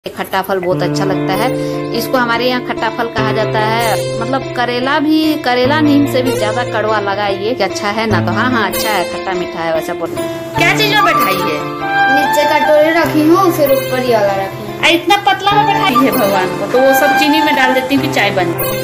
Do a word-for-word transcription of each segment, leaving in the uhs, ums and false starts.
खट्टा फल बहुत अच्छा लगता है। इसको हमारे यहाँ खट्टा फल कहा जाता है। मतलब करेला भी, करेला नीम से भी ज्यादा कड़वा लगा ये कि अच्छा है ना। तो हाँ हाँ अच्छा है, खट्टा मीठा है वैसा बोल। क्या चीज में बैठाई है? नीचे कटोरी रखी हूँ, फिर ऊपर ये वाला रखी हूँ। इतना पतला में बैठाई है भगवान को, तो वो सब चीनी में डाल देती हूँ कि चाय बन जाए।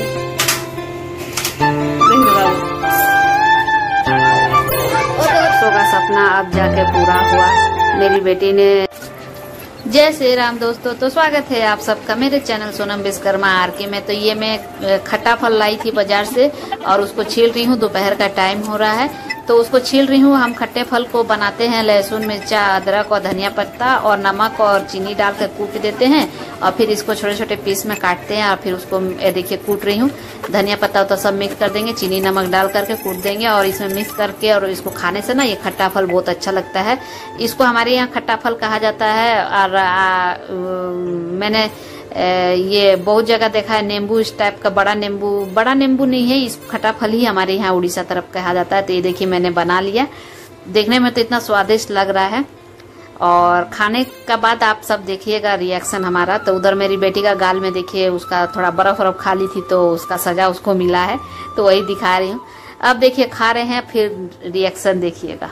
का सपना अब जाके पूरा हुआ। मेरी बेटी ने। जय श्री राम दोस्तों, तो स्वागत है आप सबका मेरे चैनल सोनम विश्वकर्मा आर के में। तो ये मैं खट्टा फल लाई थी बाजार से और उसको छील रही हूँ। दोपहर का टाइम हो रहा है तो उसको छील रही हूँ। हम खट्टे फल को बनाते हैं लहसुन, मिर्चा, अदरक और धनिया पत्ता और नमक और चीनी डालकर कूट देते हैं और फिर इसको छोटे छोटे पीस में काटते हैं और फिर उसको देखिए कूट रही हूँ। धनिया पत्ता तो सब मिक्स कर देंगे, चीनी नमक डाल करके कूट देंगे और इसमें मिक्स करके और इसको खाने से ना ये खट्टा फल बहुत अच्छा लगता है। इसको हमारे यहाँ खट्टा फल कहा जाता है। और आ, मैंने ये बहुत जगह देखा है नींबू इस टाइप का, बड़ा नींबू, बड़ा नींबू नहीं है, इस खट्टा फल ही हमारे यहाँ उड़ीसा तरफ कहा जाता है। तो ये देखिए मैंने बना लिया। देखने में तो इतना स्वादिष्ट लग रहा है और खाने का बाद आप सब देखिएगा रिएक्शन हमारा। तो उधर मेरी बेटी का गाल में देखिए उसका थोड़ा बर्फ वरफ खा ली थी तो उसका सजा उसको मिला है, तो वही दिखा रही हूँ। अब देखिए खा रहे हैं, फिर रिएक्शन देखिएगा।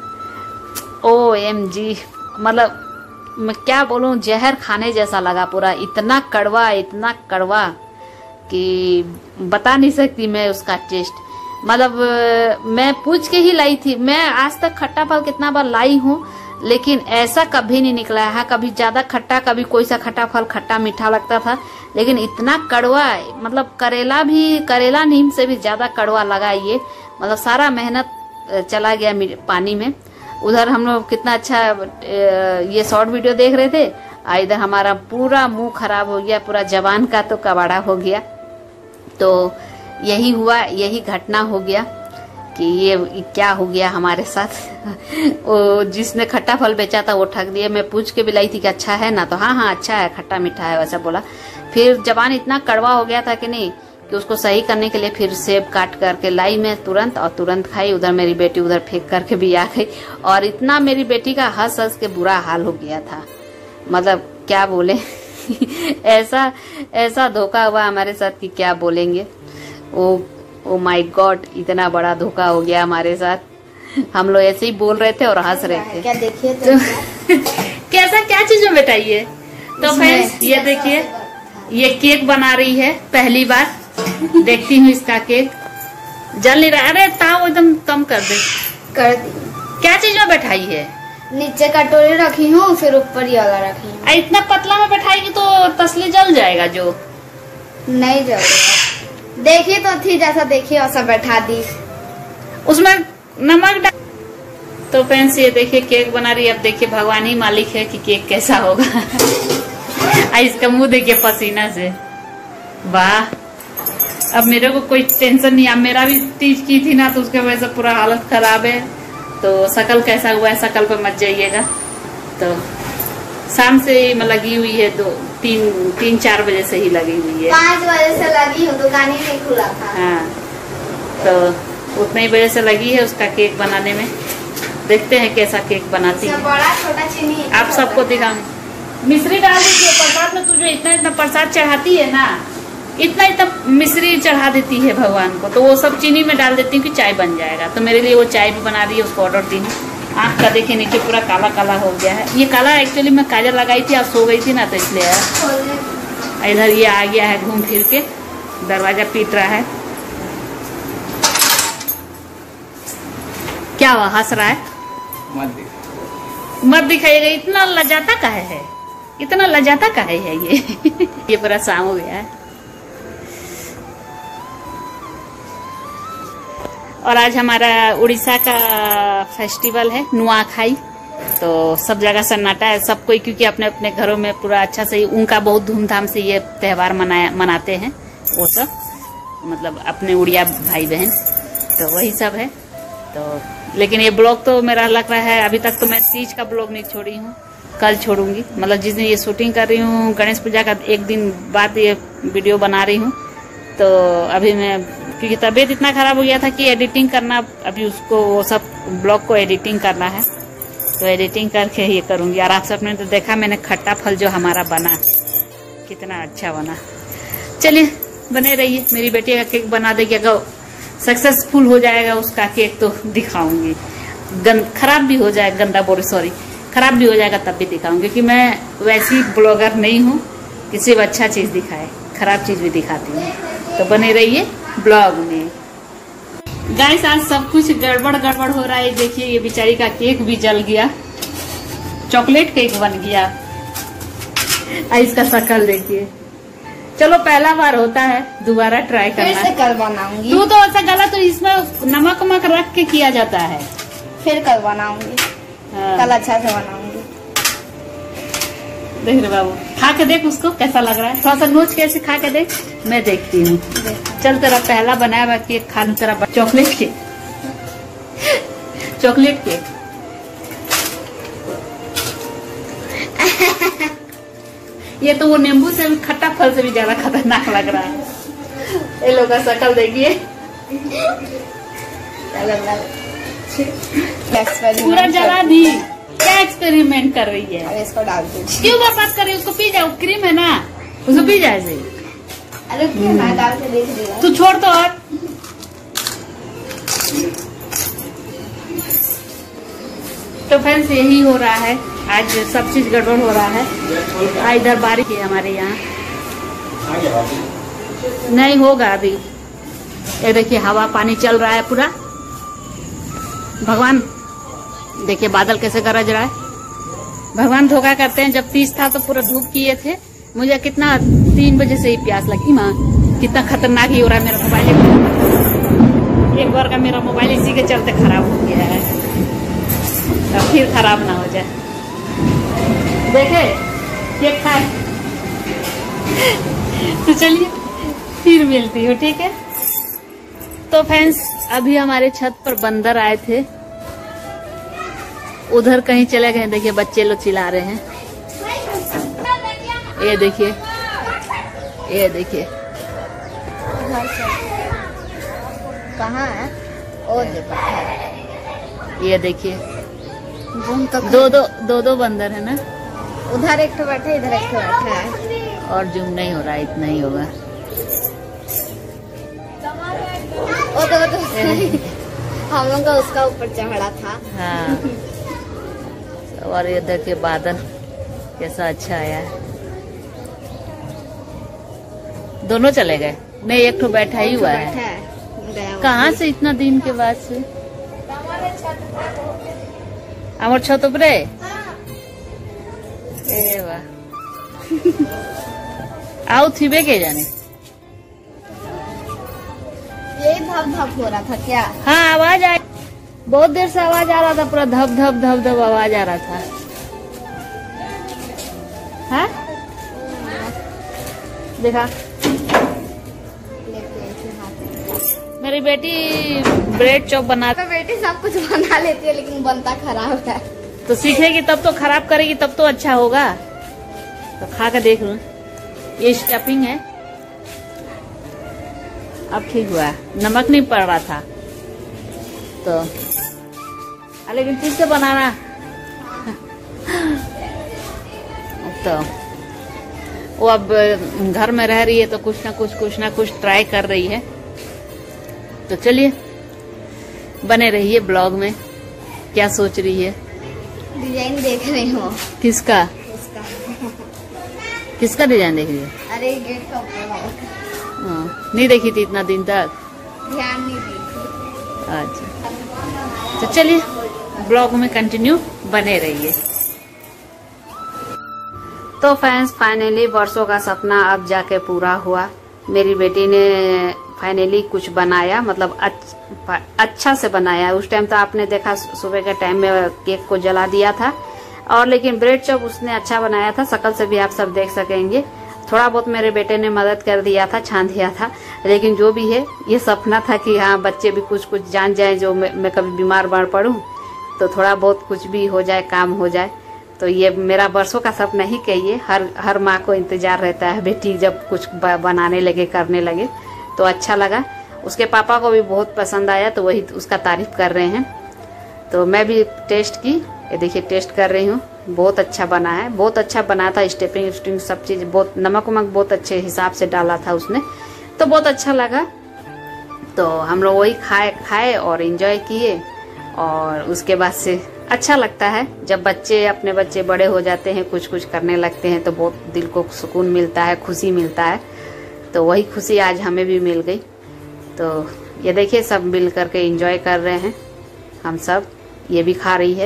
ओ एम जी, मतलब मैं क्या बोलूं, जहर खाने जैसा लगा पूरा। इतना कड़वा, इतना कड़वा कि बता नहीं सकती मैं उसका टेस्ट। मतलब मैं पूछ के ही लाई थी। मैं आज तक खट्टा फल कितना बार लाई हूँ लेकिन ऐसा कभी नहीं निकला है। कभी ज्यादा खट्टा, कभी कोई सा खट्टा फल खट्टा मीठा लगता था, लेकिन इतना कड़वा, मतलब करेला भी, करेला नीम से भी ज्यादा कड़वा लगा ये। मतलब सारा मेहनत चला गया पानी में। उधर हम लोग कितना अच्छा ये शॉर्ट वीडियो देख रहे थे, इधर हमारा पूरा मुंह खराब हो गया, पूरा जबान का तो कबाड़ा हो गया। तो यही हुआ, यही घटना हो गया कि ये क्या हो गया हमारे साथ। वो जिसने खट्टा फल बेचा था वो ठग दिया। मैं पूछ के भी लाई थी कि अच्छा है ना, तो हाँ हाँ अच्छा है, खट्टा मीठा है वैसा बोला। फिर जबान इतना कड़वा हो गया था कि नहीं, कि उसको सही करने के लिए फिर सेब काट करके लाई मैं तुरंत और तुरंत खाई। उधर मेरी बेटी उधर फेंक करके भी आ गई और इतना मेरी बेटी का हंस हंस के बुरा हाल हो गया था। मतलब क्या बोले ऐसा ऐसा धोखा हुआ हमारे साथ कि क्या बोलेंगे। ओ ओ माय गॉड, इतना बड़ा धोखा हो गया हमारे साथ। हम लोग ऐसे ही बोल रहे थे और हंस रहे थे। क्या देखिए तो कैसा क्या चीज में बताइए। तो फ्रेंड्स ये देखिए, ये केक बना रही है पहली बार। देखती हूँ इसका केक। जल नहीं रहा। अरे ताव एकदम कम कर दे। कर दी। क्या चीज में बैठाई है? नीचे कटोरी रखी हूँ, फिर ऊपर ये वाला रखी हूँ। इतना पतला में बैठाएगी तो तसली जल जाएगा। जो नहीं जल, देखिए तो थी जैसा देखिए वैसा बैठा दी। उसमें नमक डाल। तो फ्रेंड्स ये देखिए केक बना रही है। अब देखिए भगवान ही मालिक है कि केक कैसा होगा। इसका मुंह देखिए पसीना से। वाह, अब मेरे को कोई टेंशन नहीं। अब मेरा भी तीज की थी ना तो उसके वजह से पूरा हालत खराब है। तो शकल कैसा हुआ है, शकल पे मत जाइएगा। तो शाम से मैं लगी हुई है, दो तीन तीन चार बजे से ही लगी हुई है। पाँच बजे से लगी हूँ, दुकान ही नहीं खुला था। हाँ, तो उतने ही बजे से लगी है उसका केक बनाने में। देखते हैं कैसा केक बनाती है। बड़ा छोटा चीनी आप सबको दिखाऊं। मिश्री डाल दीजिए प्रसाद में। तुझे इतना इतना प्रसाद चढ़ाती है ना, इतना इतना मिश्री चढ़ा देती है भगवान को, तो वो सब चीनी में डाल देती हूँ कि चाय बन जाएगा। तो मेरे लिए वो चाय भी बना रही है, उसको ऑर्डर दी है। आँख का देखिए नीचे पूरा काला काला हो गया है। ये काला एक्चुअली मैं काजल लगाई थी, आज सो गई थी ना तो इसलिए। इधर ये आ गया है घूम फिर के, दरवाजा पीट रहा है। क्या हुआ, हंस रहा है? मत दिखाइएगा। इतना लजाता का है, इतना लजाता का है ये। ये पूरा शाम हो गया है और आज हमारा उड़ीसा का फेस्टिवल है नुआखाई। तो सब जगह सन्नाटा है सब कोई, क्योंकि अपने अपने घरों में पूरा अच्छा से उनका बहुत धूमधाम से ये त्योहार मनाया मनाते हैं वो सब, मतलब अपने उड़िया भाई बहन। तो वही सब है। तो लेकिन ये ब्लॉग तो मेरा लग रहा है अभी तक तो मैं तीज का ब्लॉग नहीं छोड़ी हूँ, कल छोड़ूंगी। मतलब जिस दिन ये शूटिंग कर रही हूँ गणेश पूजा का एक दिन बाद ये वीडियो बना रही हूँ। तो अभी मैं, क्योंकि तबीयत इतना खराब हो गया था कि एडिटिंग करना, अभी उसको वो सब ब्लॉग को एडिटिंग करना है। तो एडिटिंग करके ये करूँगी। और आप सबने तो देखा मैंने खट्टा फल जो हमारा बना, कितना अच्छा बना। चलिए बने रहिए। मेरी बेटी का केक बना देगी, अगर सक्सेसफुल हो जाएगा उसका केक तो दिखाऊंगी। गंद खराब भी हो जाए, गंदा बोल सॉरी खराब भी हो जाएगा तब भी दिखाऊंगी, क्योंकि मैं वैसी ब्लॉगर नहीं हूँ कि सिर्फ अच्छा चीज़ दिखाए, खराब चीज़ भी दिखाती हूँ। तो बने रहिए ब्लॉग में। गाइस आज सब कुछ गड़बड़ गड़बड़ हो रहा है। देखिए ये बेचारी का केक भी जल गया, चॉकलेट केक बन गया। इसका शक्ल देखिए। चलो पहला बार होता है, दोबारा ट्राई करना। फिर से कल बनाऊंगी। तू तो ऐसा गलत, तो इसमें नमक वमक रख के किया जाता है। फिर कल बनाऊंगी। हाँ। कल अच्छा से बनाऊंगी। देख रे बाबू, खा के देख उसको कैसा लग रहा है। थोड़ा सा नोच कैसे खा के देख, मैं देखती हूँ। चल तेरा पहला बनाया हुआ केक खा लूं, तेरा चॉकलेट केक चॉकलेट केक ये तो वो नींबू से भी, खट्टा फल से भी ज्यादा खतरनाक लग रहा है। ये लोग का शक्ल देखिए, पूरा जला दी। क्या एक्सपेरिमेंट कर रही है? अरे इसको डाल दीजिए। क्यों बर्बाद कर रही है? उसको पी जाओ, क्रीम है ना, उसको पी जाए से। अरे मैं डाल के देख रही हूँ। तू छोड़ तो। और तो फ्रेंड्स यही हो रहा है आज, सब चीज गड़बड़ हो रहा है। आज इधर बारिश है हमारे यहाँ, नहीं होगा अभी। ये देखिए हवा पानी चल रहा है पूरा। भगवान देखिए बादल कैसे गरज रहा है। भगवान धोखा करते हैं। जब तीस था तो पूरा धूप किए थे। मुझे कितना तीन बजे से ही प्यास लगी। माँ कितना खतरनाक ही हो रहा है मेरा मोबाइल। एक बार का मेरा मोबाइल इसी के चलते खराब हो गया है, अब फिर खराब ना हो जाए। देखे केक खाए। तो चलिए फिर मिलती हूँ, ठीक है। तो फ्रेंड्स अभी हमारे छत पर बंदर आए थे, उधर कहीं चले गए। देखिए बच्चे लोग चिल्ला रहे हैं। ये देखिए, ये देखिए कहाँ है? और ये देखिए तो दो दो दो दो बंदर है ना। उधर एक तो बैठा है, इधर एक तो बैठा है। और जूम नहीं हो रहा, इतना ही होगा। ओ तो, तो हम लोग का उसका ऊपर चढ़ा था। हाँ। और ये देखिए बादल कैसा अच्छा आया है। दोनों चले गए? नहीं एक तो बैठा ही हुआ है। कहाँ से इतना दिन के बाद से? আমার छत উপরে ए वाह आओ थिबे के जाने। यही धप धप हो रहा था क्या? हाँ आवाज आ, बहुत देर से आवाज आ रहा था, पूरा धप धप धप धप आवाज आ रहा था। हाँ देखा मेरी बेटी ब्रेड चॉप बना। तो बेटी सब कुछ बना लेती है लेकिन बनता खराब है। तो सीखेगी तब तो, खराब करेगी तब तो अच्छा होगा। तो खा कर देख लूं। ये स्टफिंग है, अब ठीक हुआ। नमक नहीं पड़ रहा था तो, लेकिन ठीक से बनाना। तो वो अब घर में रह रही है तो कुछ ना कुछ कुछ ना कुछ ट्राई कर रही है। तो चलिए बने रहिए ब्लॉग में। क्या सोच रही है? डिजाइन देख रही हूँ। किसका? उसका। किसका डिजाइन देख रही है? अरे गेट का ऊपर हाँ, नहीं देखी थी इतना दिन तक? ध्यान नहीं दी। अच्छा तो चलिए ब्लॉग में कंटिन्यू बने रहिए। तो फ्रेंड्स फाइनली वर्षों का सपना अब जाके पूरा हुआ। मेरी बेटी ने फाइनली कुछ बनाया, मतलब अच्छा, अच्छा से बनाया। उस टाइम तो आपने देखा सुबह के टाइम में केक को जला दिया था, और लेकिन ब्रेड चॉप उसने अच्छा बनाया था। शकल से भी आप सब देख सकेंगे। थोड़ा बहुत मेरे बेटे ने मदद कर दिया था, छान दिया था। लेकिन जो भी है ये सपना था कि हाँ बच्चे भी कुछ कुछ जान जाए, जो मैं, मैं कभी बीमार बार पड़ूं तो थोड़ा बहुत कुछ भी हो जाए, काम हो जाए। तो ये मेरा वर्षों का सपना ही कहिए। हर हर माँ को इंतजार रहता है बेटी जब कुछ बनाने लगे, करने लगे। तो अच्छा लगा। उसके पापा को भी बहुत पसंद आया, तो वही उसका तारीफ कर रहे हैं। तो मैं भी टेस्ट की, ये देखिए टेस्ट कर रही हूँ, बहुत अच्छा बना है, बहुत अच्छा बना था। स्टेपिंग स्टिंग सब चीज़ बहुत, नमक वमक बहुत अच्छे हिसाब से डाला था उसने, तो बहुत अच्छा लगा। तो हम लोग वही खाए खाए और एंजॉय किए। और उसके बाद से अच्छा लगता है जब बच्चे अपने बच्चे बड़े हो जाते हैं, कुछ कुछ करने लगते हैं, तो बहुत दिल को सुकून मिलता है, खुशी मिलता है। तो वही खुशी आज हमें भी मिल गई। तो ये देखिए सब मिल करके एंजॉय कर रहे हैं हम सब, ये भी खा रही है।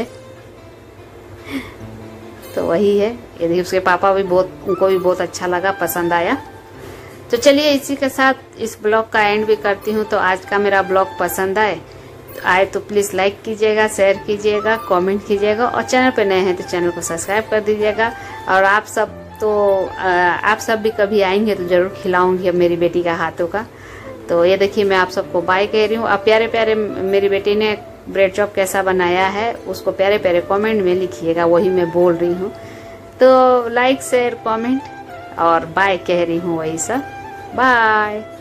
तो वही है, ये देखिए उसके पापा भी बहुत, उनको भी बहुत अच्छा लगा, पसंद आया। तो चलिए इसी के साथ इस ब्लॉग का एंड भी करती हूँ। तो आज का मेरा ब्लॉग पसंद आए आए तो प्लीज़ लाइक कीजिएगा, शेयर कीजिएगा, कमेंट कीजिएगा, और चैनल पे नए हैं तो चैनल को सब्सक्राइब कर दीजिएगा। और आप सब तो आप सब भी कभी आएंगे तो ज़रूर खिलाऊंगी अब मेरी बेटी का हाथों का। तो ये देखिए मैं आप सबको बाय कह रही हूँ। अब प्यारे प्यारे मेरी बेटी ने ब्रेड चॉप कैसा बनाया है उसको प्यारे प्यारे कमेंट में लिखिएगा, वही मैं बोल रही हूँ। तो लाइक शेयर कमेंट और बाय कह रही हूँ, वही सब। बाय।